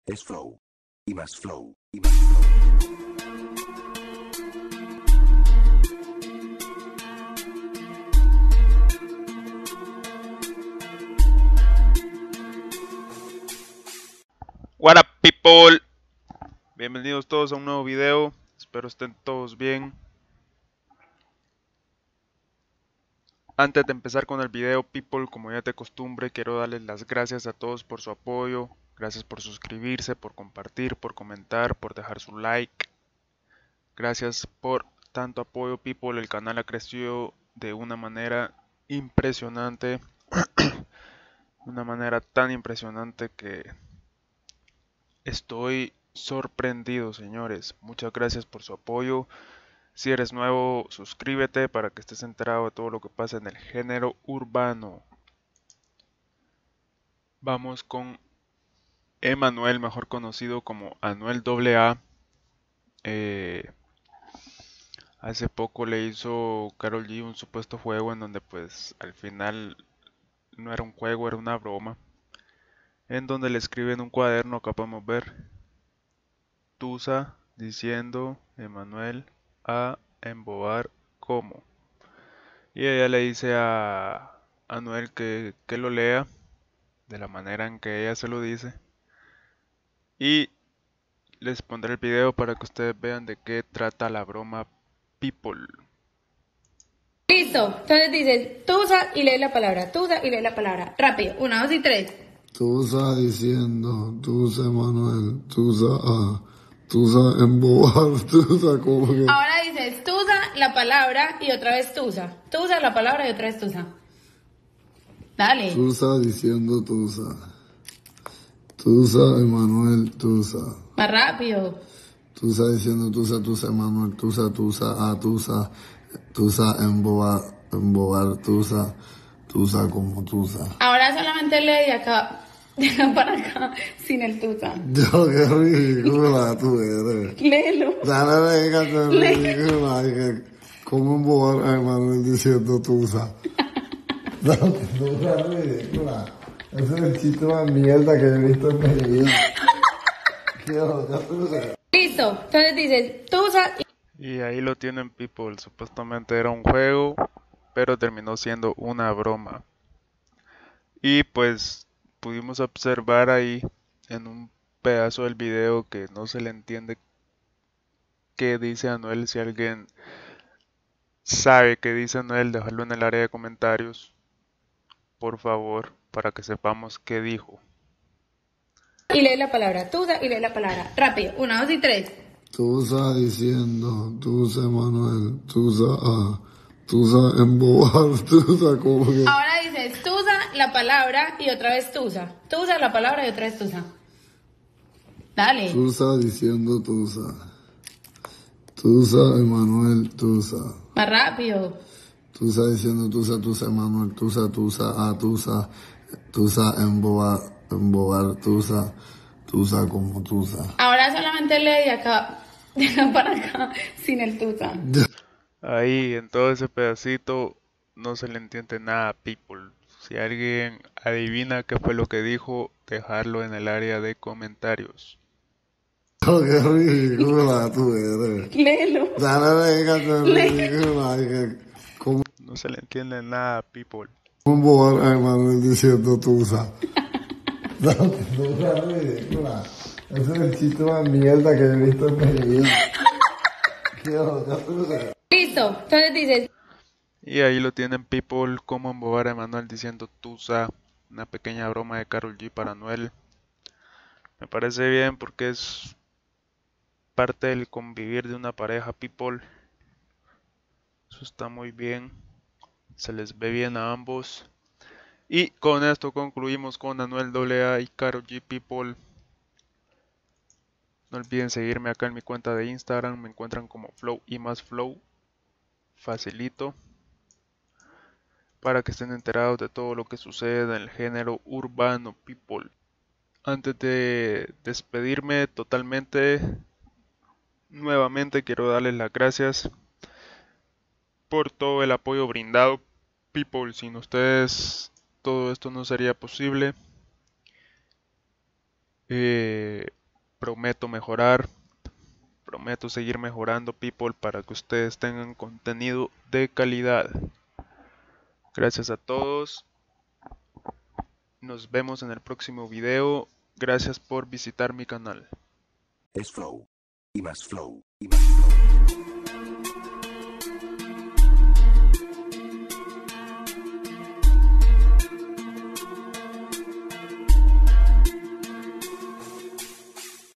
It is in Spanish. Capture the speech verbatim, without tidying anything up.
es flow. Y más flow. Y más flow. What up, people? Bienvenidos todos a un nuevo video. Espero estén todos bien. Antes de empezar con el video, people, como ya de costumbre, quiero darles las gracias a todos por su apoyo. Gracias por suscribirse, por compartir, por comentar, por dejar su like. Gracias por tanto apoyo, people. El canal ha crecido de una manera impresionante. Una manera tan impresionante que estoy sorprendido, señores. Muchas gracias por su apoyo. Si eres nuevo, suscríbete para que estés enterado de todo lo que pasa en el género urbano. Vamos con Emanuel, mejor conocido como Anuel doble A. Eh, hace poco le hizo Karol G un supuesto juego en donde pues al final no era un juego, era una broma. En donde le escribe en un cuaderno, acá podemos ver Tusa diciendo Emanuel a embobar como. Y ella le dice a Anuel que, que lo lea de la manera en que ella se lo dice. Y les pondré el video para que ustedes vean de qué trata la broma, people. Listo, entonces dices Tusa y lee la palabra, Tusa y lee la palabra. Rápido, una, dos y tres. Tusa diciendo, Tusa Emanuel, Tusa A, Tusa embobar, Tusa como que... Ahora dices Tusa la palabra y otra vez Tusa. Tusa la palabra y otra vez Tusa. Dale. Tusa diciendo Tusa. Tusa Emanuel, Tusa. Más rápido. Tusa diciendo Tusa, Tusa Emanuel, Tusa, Tusa A, Tusa, Tusa embobar, embobar, Tusa, Tusa como Tusa. Ahora solamente lee de acá, de acá para acá, sin el Tusa. Yo, qué ridícula tú eres. Léelo. Dale, venga, qué ridícula. que- ¿Cómo embobar a Emanuel diciendo Tusa? No, Tusa es ridícula. Ese es el chiste más mierda que he visto en mi vida. Qué loca tú eres. Listo, entonces dices Tusa y... Y ahí lo tienen, people. Supuestamente era un juego, pero terminó siendo una broma. Y pues pudimos observar ahí en un pedazo del video que no se le entiende qué dice Anuel. Si alguien sabe qué dice Anuel, déjalo en el área de comentarios, por favor, para que sepamos qué dijo. y lee la palabra, Tusa y lee la palabra. Rápido, una, dos y tres. Tusa diciendo, Tusa Emanuel, Tusa A, Tusa embobar, Tusa como que... Ahora dices Tusa la palabra y otra vez Tusa. Tusa la palabra y otra vez Tusa. Dale. Tusa diciendo Tusa. Tusa Emanuel, Tusa. Más rápido. Tusa diciendo Tusa, Tusa Emanuel, Tusa, Tusa A, Tusa, Tusa embobar, embobar, Tusa, Tusa como Tusa. Ahora solamente lee de acá, de acá para acá, sin el Tusa. Ahí en todo ese pedacito no se le entiende nada, people. Si alguien adivina qué fue lo que dijo, dejarlo en el área de comentarios. Oh, qué ridícula tú eres. Léelo. Dale, venga, qué ridícula. que- ¿Cómo No se le entiende nada, people. embobar a Emanuel diciendo Tusa? No, Tusa es ridícula. Ese es el chiste más mierda que he visto en mi vida. Qué loca tú eres. Listo, entonces dices Y ahí lo tienen, people, como embobar a Emanuel diciendo Tusa, una pequeña broma de Karol G para Anuel. Me parece bien porque es parte del convivir de una pareja, people. Eso está muy bien, se les ve bien a ambos. Y con esto concluimos con Anuel doble A y Karol G, people. No olviden seguirme acá en mi cuenta de Instagram, me encuentran como Flow y más Flow. Facilito. Para que estén enterados de todo lo que sucede en el género urbano, people. Antes de despedirme totalmente, nuevamente quiero darles las gracias por todo el apoyo brindado, people. Sin ustedes todo esto no sería posible. Eh, prometo mejorar, prometo seguir mejorando, people, para que ustedes tengan contenido de calidad. Gracias a todos. Nos vemos en el próximo video. Gracias por visitar mi canal. Es flow. Y más flow. Y más flow.